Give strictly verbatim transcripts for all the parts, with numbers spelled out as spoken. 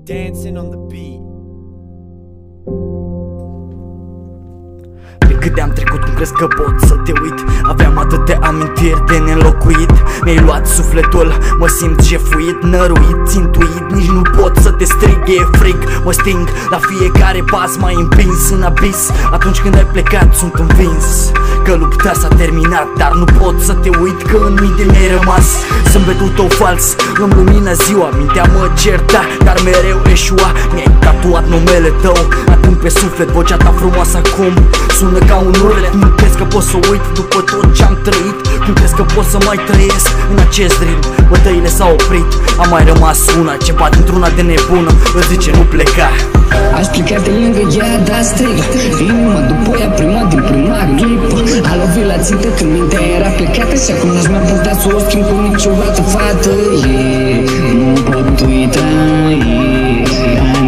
Dancing on the beat. Câte am trecut, cum crezi că pot să te uit? Aveam atâtea amintiri de nelocuit. Mi-ai luat sufletul, mă simt jefuit, năruit, țintuit. Nici nu pot să te strig, e frig, mă sting la fiecare pas, m-ai împins în abis. Atunci când ai plecat sunt învins că lupta s-a terminat, dar nu pot să te uit, că în minte mi-ai rămas zâmbetul tău fals, îmi lumina ziua. Mintea mă certa, dar mereu eșua. Mi-ai tatuat numele tău acum pe suflet, vocea ta frumoasă acum sună ca un urlet. Nu crezi că pot să uit după tot ce-am trăit? Cum crezi că pot să mai trăiesc în acest ritm? Bătăile s-au oprit, am mai rămas una ce bat într-una de nebună, îți zice nu pleca. Aș pleca de lângă ea, dar strigă inima după ea prima din prima clipă. A lovit la țintă când mintea era plecată și acum n-aș mai putea să o schimb cu niciodată, fată. Yeah, nu pot uita, yeah,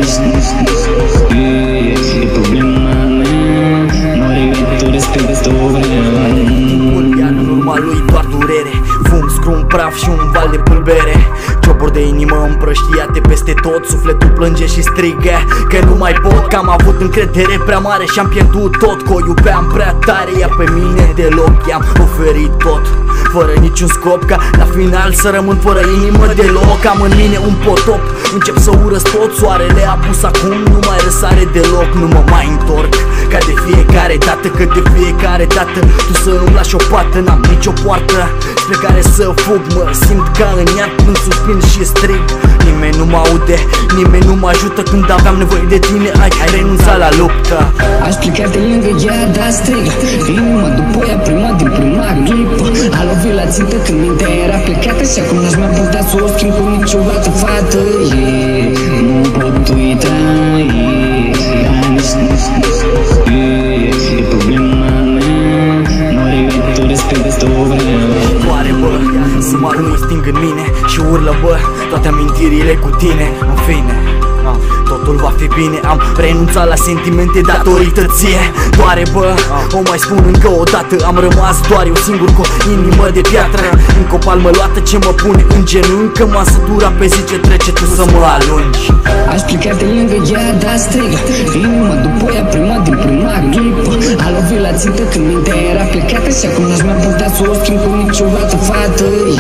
yeah, e problema mea, nu regret, o respect de vreme. În urma lui doar durere, fum, scrum, praf și un val de pulbere. Cioburi de inimă împrăștiate peste tot, sufletul plânge și strigă că nu mai pot, că am avut încredere prea mare și am pierdut tot. Că o iubeam prea tare, ea pe mine deloc, i-am oferit tot fără niciun scop, ca la final să rămân fără inimă deloc. Am în mine un potop, încep să urăsc tot. Soarele a pus acum, nu mai răsare deloc. Nu mă mai întorc, ca de fiecare dată, că de fiecare dată tu să îmi lași o pată. N-am nicio poartă spre care să fug, mă simt ca în iad când suspin și strig. Nimeni nu mă aude, nimeni nu mă ajută când aveam nevoie de tine. Ai, ai renunțat la luptă. Aș pleca de lângă ea, dar strigă inima după ea prima din prima clipă. A lovit la țintă când mintea era plecată și acum n-aș mai putea să o schimb cu niciodată, fată. Yeah, nu pot uita, yeah, yeah, e problema mea, nu regret, o respect de vreme. Doare, bă, să mă arunc, sting în mine și urlă, bă, toate amintirile cu tine. În fine, totul va fi bine. Am renunțat la sentimente datorită ție. Doare, bă, o mai spun încă o dată. Am rămas doar eu singur cu o inimă de piatră. Încă o palmă luată ce mă pune în genunchi, că m-a săturat pe zi ce trece tu să mă alungi. Aș pleca de lângă ea, dar strigă inima după ea prima din prima clipă. A lovit la țintă când mintea era plecată și acum n-aș mai putea să o schimb cu niciodată, fată.